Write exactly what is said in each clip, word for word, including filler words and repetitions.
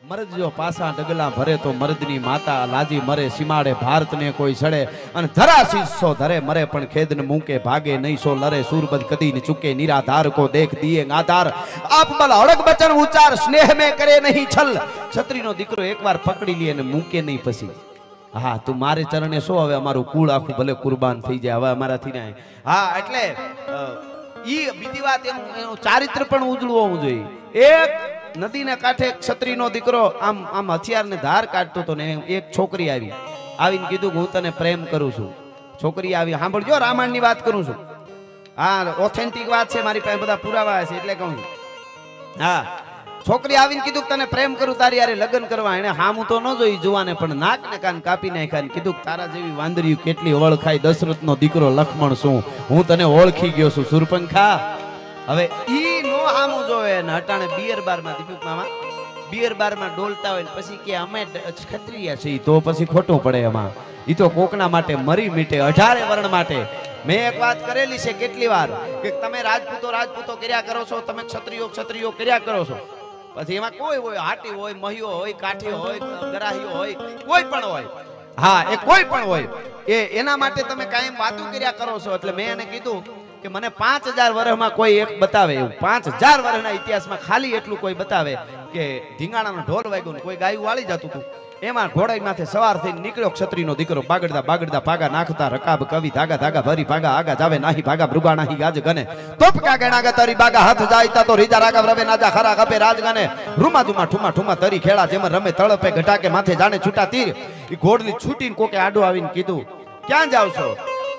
મરદ જો પાસા ડગલા ભરે તો મરદની માતા લાજી મરે સીમાડે ભારતને કોઈ સડે અને ધરા શીશો ધરે મરે પણ ખેદને મૂકે ભાગે નહીં સો લરે સુરબદ કદી ન ચૂકે નિરાધાર કો દેખ દિએ આધાર આપ બલ અડગ બચન ઉચ્ચાર સ્નેહ में करे नहीं छल છત્રીનો દીકરો એકવાર પકડી લે અને મૂકે નહીં પછી હા તું મારે ચરણે સો હવે અમારું કુળ આખું ભલે કુરબાન થઈ જાય હવે અમારાથી ના હા એટલે ઈ બીજી વાત એનું ચારિત્ર પણ ઉજળવું હોવું જોઈએ એક નદીના કાંઠે ક્ષત્રિયનો દીકરો આમ આમ હથિયારને ધાર કાઢતો હતો ને એક છોકરી આવી આવીને કીધું હું તને પ્રેમ કરું છું છોકરી આવી સાંભળજો રામાયણની વાત કરું છું હા ઓથેન્ટિક વાત છે મારી પાસે બધા પુરાવા છે એટલે કહું હા છોકરી આવીને કીધું તને પ્રેમ કરું તારી યારે લગ્ન કરવા એને હામું તો ન જોઈ જોવાને પણ નાક ને કાન કાપી નાખ્યા કીધું તારા જેવી વાંદરીયું કેટલી ઓળખાય દશરથનો દીકરો લક્ષ્મણ છું હું તને ઓળખી ગયો છું સુરપંખા હવે ઈ નો હામું જોવે ને અટાણે બિયર બાર માં દીપક મામા બિયર બાર માં ડોલતા હોય પછી કે અમે ક્ષત્રિય છીએ તો પછી ખોટું પડે એમાં ઈ તો કોકના માટે મરી મીટે અઢારે વર્ણ માટે મેં એક વાત કરેલી છે કેટલી વાર કે તમે રાજપૂતો રાજપૂતો કર્યા કરો છો તમે ક્ષત્રિયો ક્ષત્રિયો કર્યા કરો છો પછી એમાં કોઈ હોય હાટી હોય મહિયો હોય કાઠી હોય ગરાહીઓ હોય કોઈ પણ હોય હા એ કોઈ પણ હોય એ એના માટે તમે કાયમ વાતો કર્યા કરો છો એટલે મેં એને કીધું કે મને પાંચ હજાર વર્ષમાં કોઈ એક બતાવે એવું પાંચ હજાર વર્ષના ઇતિહાસમાં ખાલી એટલું કોઈ બતાવે કે ધીંગાણાનો ઢોલ વાગ્યો ને કોઈ ગાયું વાળી જતું હતું એમાં ઘોડાઈ માથે સવાર થઈને નીકળ્યો ક્ષત્રિયનો દીકરો બાગડતા બાગડતા ભાગા નાખતા રકાબ કવિ ધાગા ધાગા ભરી ભાગા આગા જાવે નાહી ભાગા મૃગા નાહી ગાજ ગને તોપકા ગણાગા તરી બાગા હાથ જાયતા તો રીજા રાગા રવે નાજા ખરા ગપે રાજ ગને રૂમા ધુમા ઠુમા ઠુમા તરી ખેડા જેમ રમે તળપે ઘટાકે માથે જાણે છૂટા તીર ઈ ઘોડની છૂટીને કોકે આડો આવીને કીધું ક્યાં જાવ છો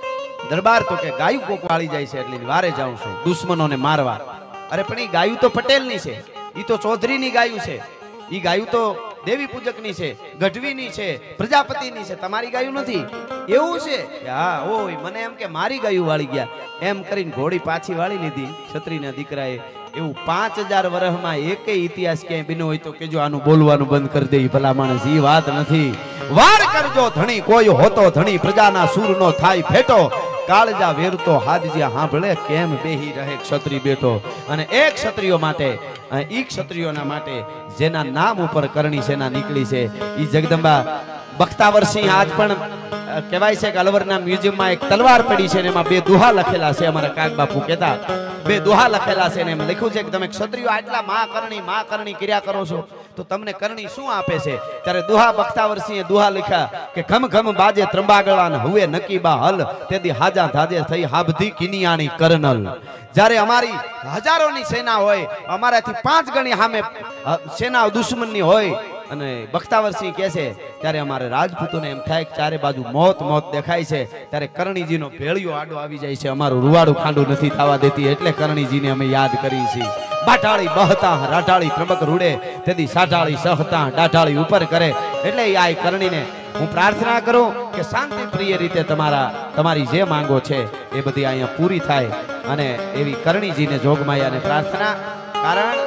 દરબાર તો કે ગાયું કોક વાળી જાય છે એટલે વારે જાઉં છું દુશ્મનોને મારવા અરે પણ ઈ ગાયું તો પટેલની છે ઈ તો ચૌધરીની ગાયું છે ઈ ગાયું તો દેવી પૂજકની છે ગઢવીની છે પ્રજાપતિની છે તમારી ગાયું નથી એવું છે હા ઓય મને એમ કે મારી ગાયું વાળી ગયા એમ કરીને ઘોડી પાછી વાળી લીધી ક્ષત્રિયના દીકરાએ એવું પાંચ હજાર વર્ષમાં એકેય ઇતિહાસ ક્યાંય બન્યો હોય તો કેજો આનું બોલવાનું બંધ કરી દે ભલા માણસ ઈ વાત નથી વાર કરજો ધણી કોઈ હોતો ધણી પ્રજાના સૂરનો થાય ફેટો કાળજા વેરતો હાદજિયા સાંભળે કેમ બેહી રહે ક્ષત્રિય બેઠો અને એક ક્ષત્રિયો માટે ઈ ક્ષત્રિયોના માટે જેના નામ ઉપર કરણી સેના નીકળી છે ઈ જગદંબા બખ્તાવરસિંહ આજ પણ કહેવાય છે કે અલવરના મ્યુઝિયમમાં એક તલવાર પડી છે ને એમાં બે દુહા લખેલા છે અમારા કાક બાપુ કહેતા બે દુહા લખેલા છે ને એમ લખ્યું છે કે તમે ક્ષત્રિયો આટલા મા કરણી મા કરણી કર્યા કરો છો તો તમને કરણી શું આપે છે ત્યારે દુહા બખ્તાવરસિંહે દુહા લખ્યા કે ઘમ ઘમ બાજે ત્રંબાગળાન હુએ નકીબા હલ તેદી હાજા ધાજે થઈ હાબધી કિનિયાણી કર્નલ જ્યારે અમારી હજારોની સેના હોય અમારાથી પાંચ ગણી સામે સેના દુશ્મનની હોય અને બખ્તાવરસિંહ કહે છે ત્યારે અમારે રાજપૂતોને એમ થાય કે ચારે બાજુ મોત મોત દેખાય છે ત્યારે કરણીજીનો ભેળિયો આડો આવી જાય છે અમારું રૂવાડું ખાંડું નથી થવા દેતી એટલે કરણીજીને અમે યાદ કરી છીએ બાટાળી બહતા રાટાળી ત્રબક રૂડે તેથી સાટાળી સહતા ડાટાળી ઉપર કરે એટલે આ કરણીને હું પ્રાર્થના કરું કે શાંતિ પ્રિય રીતે તમારા તમારી જે માંગો છે એ બધી અહીંયા પૂરી થાય અને એવી કરણીજીને જોગમાયાને પ્રાર્થના કારણ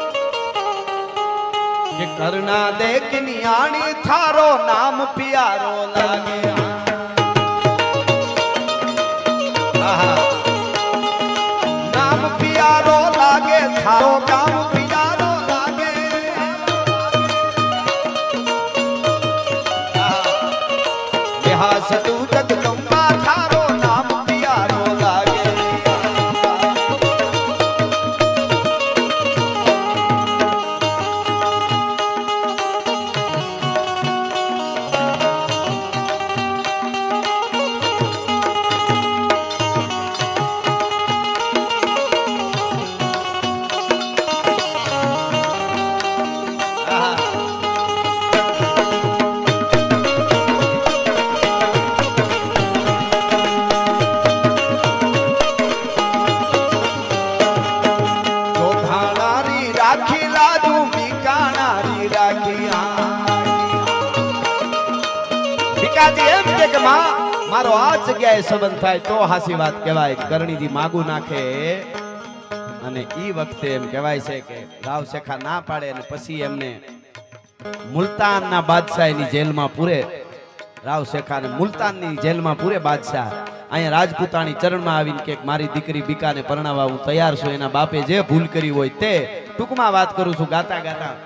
કે કરુણા દેખ નિયાણી થારો નામ પિયારો લાગે આહા નામ પિયારો લાગે થારો કામ પિયારો લાગે આહા તું જગદંબા થારો નામ પિયારો લાગે મારો આ જગ્યાએ સંબંધ થાય તો હાસી વાત કહેવાય કરણીજી માગું નાખે અને ઈ વખતે એમ કહેવાય છે કે રાવ શેખા ના પાડે અને પછી એમને મુલતાનના બાદશાહની જેલમાં પૂરે રાવ શેખાને મુલતાનની જેલમાં પૂરે બાદશાહ અહીંયા રાજપૂતાણી ચરણમાં આવીને કે મારી દીકરી બીકાને પરણાવવા હું તૈયાર છું એના બાપે જે ભૂલ કરી હોય તે ટૂંકમાં વાત કરું છું ગાતા ગાતા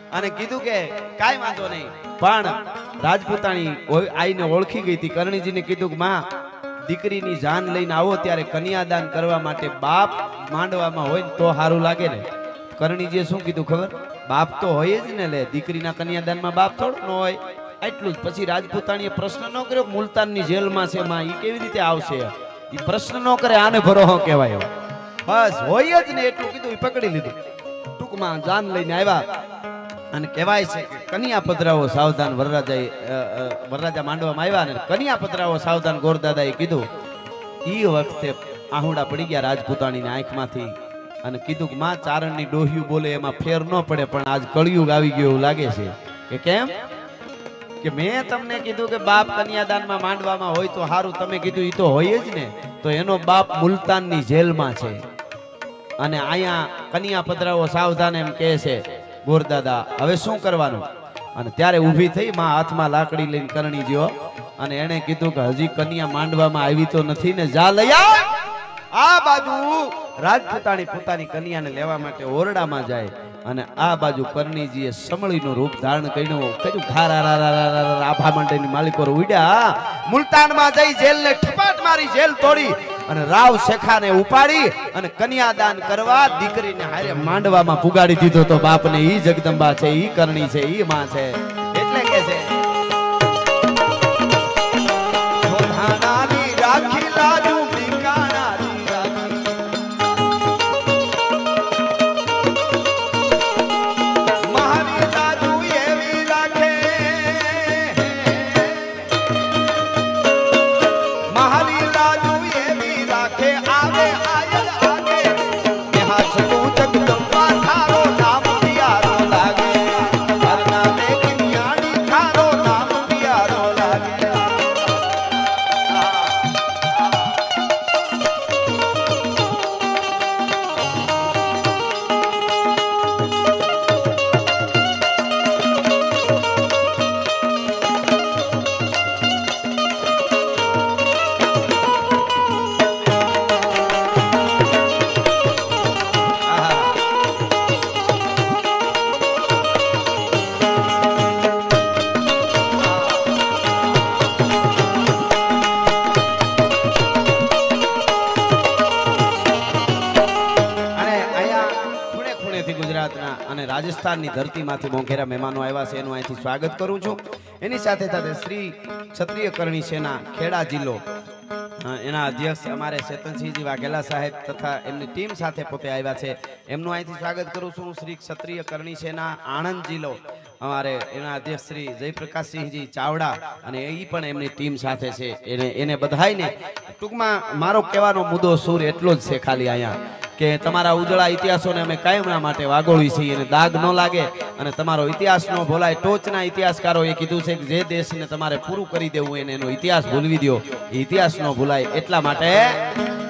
અને કીધું કે કાંઈ વાંધો નહીં, પણ રાજપૂતાણી આઈને ઓળખી ગઈ હતી. કરણીજીને કીધું કે માં, દીકરીની જાન લઈને આવો ત્યારે કન્યાદાન કરવા માટે બાપ માંડવામાં હોય ને તો સારું લાગે ને. કરણીજીએ શું કીધું ખબર? બાપ તો હોય જ ને, લે દીકરીના કન્યાદાનમાં બાપ થોડો ન હોય. એટલું જ. પછી રાજપૂતાણીએ પ્રશ્ન ન કર્યો મુલતાનની જેલમાં છે માં, એ કેવી રીતે આવશે? એ પ્રશ્ન ન કરે, આને ભરોહો કહેવાય. બસ હોય જ ને એટલું કીધું, એ પકડી લીધું. ટૂંકમાં જાન લઈને આવ્યા અને કહેવાય છે કે કન્યા પધરાવો સાવધાન. વરરાજા વરરાજા માંડવામાં આવ્યા ને કન્યા પધરાવો સાવધાન ગોરદાદાએ કીધું. એ વખતે આહુડા પડી ગયા રાજપૂતાણીની આંખમાંથી અને કીધું કે માં, ચારણની ડોહ્યું બોલે એમાં ફેર ન પડે, પણ આજ કળિયુગ આવી ગયો એવું લાગે છે. કે કેમ? કે મેં તમને કીધું કે બાપ કન્યાદાનમાં માંડવામાં હોય તો સારું, તમે કીધું એ તો હોય જ ને. તો એનો બાપ મુલતાનની જેલમાં છે અને અહીંયા કન્યા પધરાવો સાવધાન એમ કહે છે ગોરદાદા. હવે શું કરવાનું? અને ત્યારે ઊભી થઈ માં, હાથમાં લાકડી લઈને કરણીજીઓ, અને એને કીધું કે હજી કન્યા માંડવામાં આવી તો નથી ને, જા લઈ આવ. આ બાજુ રાજપૂતાણી પોતાની કન્યાને લેવા માટે ઓરડામાં જાય અને આ બાજુ કરણીજીએ સમળીનું રૂપ ધારણ કર્યું. કર્યું ઘારા આભા મંડળની માલિકો ઉડ્યા મુલતાનમાં જઈ જેલને ઠપાટ મારી, જેલ તોડી અને રાવ શેખાને ઉપાડી અને કન્યાદાન કરવા દીકરીને હારે માંડવામાં પુગાડી દીધો. તો બાપને ઈ જગદંબા છે, ઈ કરણી છે, ઈ માં છે. એટલે કે છે રાખી લાજુ અને રાજસ્થાનની ધરતીમાંથી મોંઘેરા મહેમાનો આવ્યા છે, એનું અહીંથી સ્વાગત કરું છું. એની સાથે સાથે શ્રી ક્ષત્રિય કરણી સેના ખેડા જિલ્લો એના અધ્યક્ષ અમારે ચેતનસિંહજી વાઘેલા સાહેબ તથા એમની ટીમ સાથે પોતે આવ્યા છે, એમનું અહીંથી સ્વાગત કરું છું. શ્રી ક્ષત્રિય કરણી સેના આણંદ જિલ્લો અમારે એના અધ્યક્ષ શ્રી જયપ્રકાશસિંહજી ચાવડા અને એ પણ એમની ટીમ સાથે છે. એને એને બધાઈને ટૂંકમાં મારો કહેવાનો મુદ્દો સૂર એટલો જ છે ખાલી અહીંયા કે તમારા ઉજળા ઇતિહાસોને અમે કાયમના માટે વાગોળી છીએ અને દાગ ન લાગે અને તમારો ઇતિહાસ ન ભૂલાય. ટોચના ઇતિહાસકારોએ કીધું છે કે જે દેશને તમારે પૂરું કરી દેવું એને એનો ઇતિહાસ ભૂલવી દો, ઇતિહાસ ન ભૂલાય. એટલા માટે